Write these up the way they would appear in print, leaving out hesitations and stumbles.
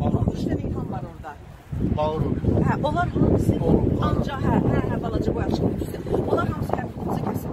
Üç dənə imkan var orada. Bağır olur. Hə, onlar hamısı ancaq balaca boy açıq düzdür. Onlar hamısı həqiqətimizi kəsir.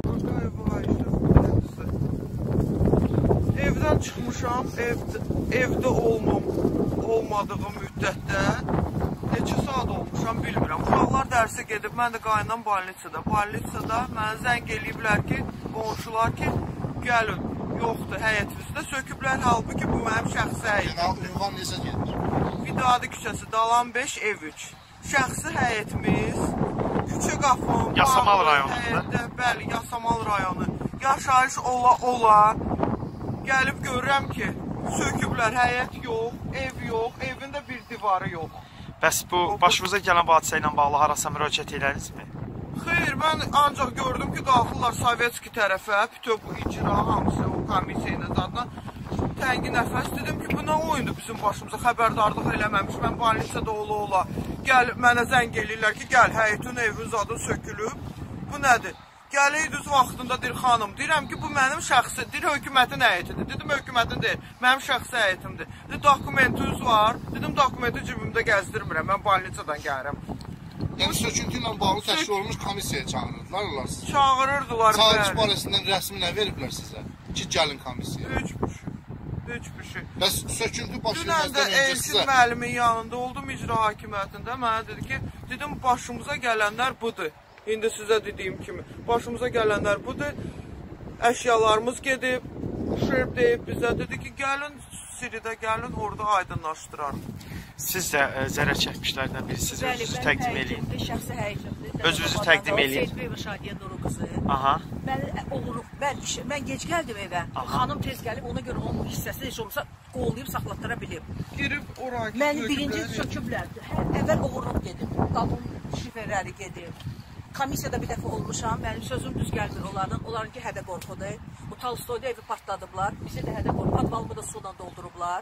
Evdən çıxmışam, evdə olmadığım müddətdə neçə saat olmuşam bilmirəm. Uşaqlar dərsə gedib, mən də qaynam balnitsada. Balnitsada mənə zəng eləyiblər ki, qonşular ki, gəlin, yoxdur, həyətimizdə söküblər. Halbuki bu mənim şəxsi həyətimdir. Ünvan necə gedir? Vidadi küçəsi, Dalan 5, ev 3. Şəxsi həyətimiz, küçə qapım, Yasamal rayonunda. Bəli, Yasamal rayonu. Yaşayış ola. Gəlib görürəm ki, söküblər, həyət yox, ev yox, evin də bir divarı yox. Bəs bu başımıza gələn bu hadisə ilə bağlı harasa müraciət edərinizmi? Xeyr, mən ancaq gördüm ki, qalxırlar Sovetski tərəfə, bütöv bu icra, hamısı o komissiya ilə zaten təngi nəfəs. Dedim ki, bu nə oyundur bizim başımıza, xəbərdarlıq eləməmiş, mən balnitsada ola. Gəl, mənə zəng eləyirlər ki, gəl, həyətin evin zadın sökülüb, bu nədir? Gəlir düz vaxtında deyir xanım, deyirəm ki, bu mənim şəxsi, deyir hökumətin həyətidir. Dedim hökumətin deyil, mənim şəxsi həyətimdir. Dedi, dokumentiniz var, dedim dokumenti cibimdə gəzdirmirəm, mən balnitsadan gəlirəm. Yəni söküntü ilə bağlı təşkil olunmuş komissiyaya çağırırdılar onlar sizi? Çağırırdılar, bəli. Çağırış barəsindən rəsmi nə veriblər sizə? Ki, gəlin komissiyaya. Üç bir şey. Bəs söküntü başı Dünən də verməzdən öncə Elçin sizə? müəllimin yanında oldum icra hakimiyyətində, mənə dedi ki, dedim başımıza gələnlər budur. İndi sizə dediyim kimi, başımıza gələnlər budur, əşyalarımız gedib, şirb deyib bizə, dedi ki, gəlin Siridə, gəlin orada aydınlaşdırarım. Siz də zərər çəkmişlərdən birisiniz, özünüzü təqdim eləyin. Şəxsi həyətimdir. Özünüzü təqdim eləyin. Seyidbey və Şadiyə Nuru qızı. Aha. Mən gec gəldim evə, xanım tez gəlib, ona görə onun hissəsini heç olmasa qollayıb saxlatdıra bilib. Girib oraya Mən birinci söküblər, əvvəl oğurluq gedib, qanun şifrələri gedib. Komissiyada bir dəfə olmuşam, mənim sözüm düz gəlmir onlardan. Onlarınki hədə qorxudur. Bu Talstoyda evi partladıblar. Bizi də hədə qorxu. Podvalımı da sudan doldurublar.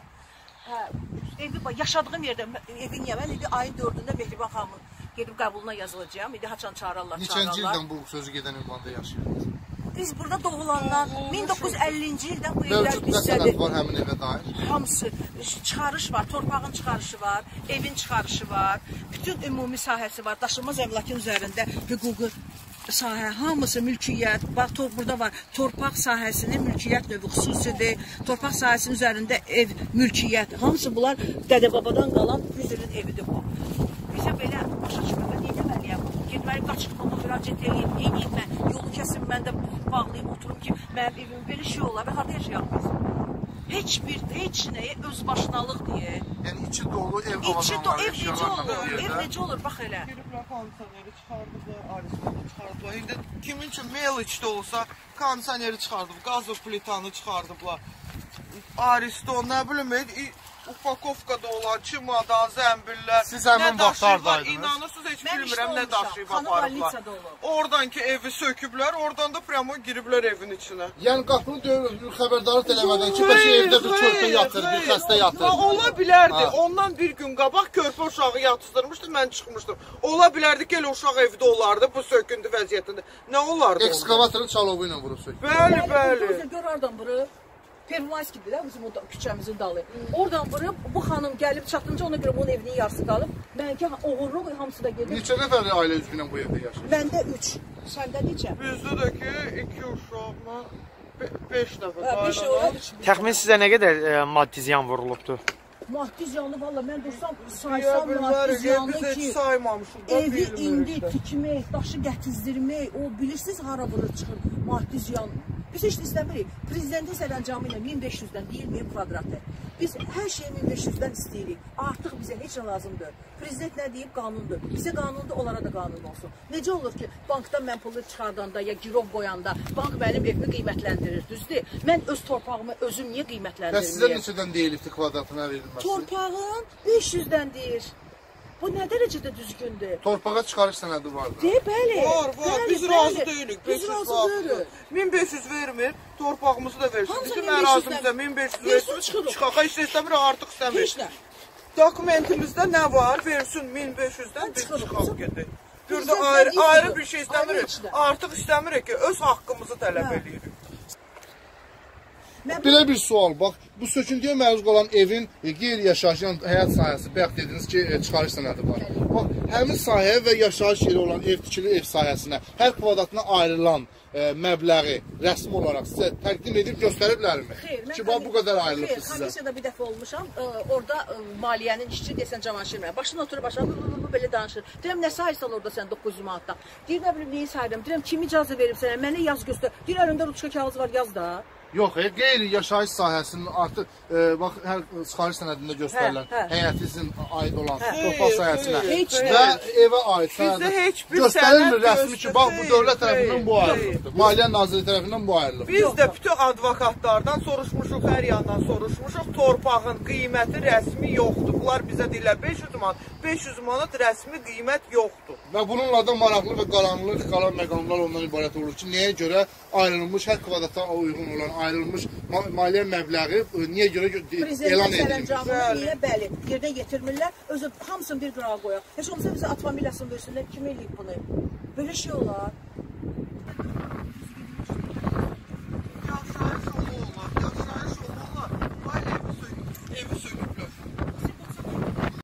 Yaşadığım yerdə evin mən indi ayın 4-də Mehriban xanımın gedib qəbuluna yazılacağım. İndi haçan çağırarlar. Neçənci ildən bu sözü gedən ünvanda yaşayırdınız? Biz burada doğulandan 1950-ci ildən bu evlər Mövcud nə sənəd var həmin evə dair? Hamısı çıxarış var, torpağın çıxarışı var, evin çıxarışı var, bütün ümumi sahəsi var, daşınmaz əmlakın üzərində hüquqi sahə, hamısı mülkiyyət, bax burada var, torpaq sahəsinin mülkiyyət növü xüsusidir, torpaq sahəsinin üzərində ev, mülkiyyət, hamısı bunlar dədə-babadan qalan 100 ilin evidir bu. Bizə belə başa çıxmır, mən eləməliyəm, getməliyim, qaçıqmama müraciət edeyim, eynim mən, yolu kəsim, mən də bağlayayım, oturum ki, mənim evim belə şey olar və harada yaşayaq biz? Heç nəyə öz başınalıq deyə. Yəni içi dolu ev Ev necə olur, bax elə. Giriblər kondisioneri çıxardıblar, Aristonu çıxardıblar. İndi kimin üçün Meliçdə olsa kondisioneri çıxardıblar, qazlı plitanı çıxardıblar. Ariston, nə bilim, upakovkada olan çimadan, zəmbillər. Siz həmin vaxt haradaydınız? İnanırsınız, heç bilmirəm, nə daşıyıb aparıblar. Oradan ki evi söküblər, oradan da pramo giriblər evin içinə. Yəni qapını döyür, xəbərdarlıq eləmədən ki, bəs evdə bir körpə yatır, bir xəstə yatır. Ola bilərdi, ondan bir gün qabaq körpə uşağı yatızdırmışdı, mən çıxmışdım. Ola bilərdi ki, elə uşaq evdə olardı, bu söküntü vəziyyətində. Nə olardı? Ekskavatorun çalovu ilə vurub söküntü. Bəli. Gör oradan vurub. Pervomayskidir də bizim o küçəmizin dalı. Oradan vurub, bu xanım gəlib çatınca ona görə bunun evinin yarısı qalıb. Mənki oğurluq hamısı da gedib. Neçə nəfər ailə üzvü ilə bu evdə yaşayır? Məndə 3. Səndə neçə? Bizdə də ki, 2 uşaqla 5 nəfər. Təxmin sizə nə qədər maddi ziyan vurulubdur? Maddi ziyanı, valla mən dursam, saysam maddi ziyanı ki, evi indi tikmək, daşı gətizdirmək, o bilirsiniz hara vurur çıxır maddi ziyanı. Biz heç istəmirik. Prezidentin sərəncamı ilə 1500-dən deyilməyib kvadratı. Biz hər şeyi 1500-dən istəyirik. Artıq bizə heç nə lazımdır. Prezident nə deyib? Qanundur. Bizə qanundur, onlara da qanun olsun. Necə olur ki, bankdan mən pulu çıxardanda ya girov qoyanda bank mənim evimi qiymətləndirir, düzdür? Mən öz torpağımı özüm niyə qiymətləndirməyəm? Bəs sizə neçədən deyilibdir kvadratına verilməsi? Torpağın 500-dən deyir. Bu nə dərəcədə düzgündür? Torpağa çıxarış sənədi vardır. Bəli. Var. Biz razı deyilik. Biz razı deyilik. 1500 vermir, torpağımızı da versin. Bizim ərazimizdə 1500 versin, çıxaqa heç istəmir, artıq istəmir. Heç nə. Dokumentimizdə nə var, versin 1500-dən biz çıxaq gedək. Burada ayrı bir şey istəmirik. Artıq istəmirik ki, öz haqqımızı tələb edirik. Belə bir sual, bax, bu söküntüyə məruz qalan evin qeyri-yaşayış həyat sahəsi, bayaq dediniz ki, çıxarış sənədi var. Bax, həmin sahəyə və yaşayış yeri olan ev tikili ev sahəsinə hər kvadratına ayrılan məbləği rəsmi olaraq sizə təqdim edib göstəriblərmi? Xeyr, ki, bax, bu qədər ayrılıbdır sizə. Komissiyada bir dəfə olmuşam, orada maliyyənin işçi desən Cavanşir mənə. Başına oturub başına bu belə danışır. Deyirəm, nə sayırsan orada sən 900 manatdan? Deyir, nə bilim, neyi sayıram? Deyirəm, kim icazə verib sənə? Mənə yaz göstər. Deyir, əlində ruçka kağız var, yaz da. Yox, qeyri-yaşayış sahəsinin artıq, bax, hər çıxarış sənədində göstərilən həyətinizin aid olan torpaq sahəsinə və evə aid sənədə göstərilmir rəsmi ki, bax, bu dövlət tərəfindən bu ayrılıqdır. Maliyyə Naziri tərəfindən bu ayrılıqdır. Biz də bütün advokatlardan soruşmuşuq, hər yandan soruşmuşuq, torpağın qiyməti rəsmi yoxdur. Bunlar bizə deyirlər 500 manat, 500 manat rəsmi qiymət yoxdur. Və bununla da maraqlı və qalan məqamlar ondan ibarət olur ki, nəyə görə ayrılmış, hər kvadratdan uyğun olan ayrılmış maliyyə məbləği niyə görə elan edilmiş? Niyə bəli, yerinə yetirmirlər, özü hamısını bir qırağa qoyaq. Heç olmasa bizə at familiyasını versinlər, kim eləyib bunu? Böyle şey olar.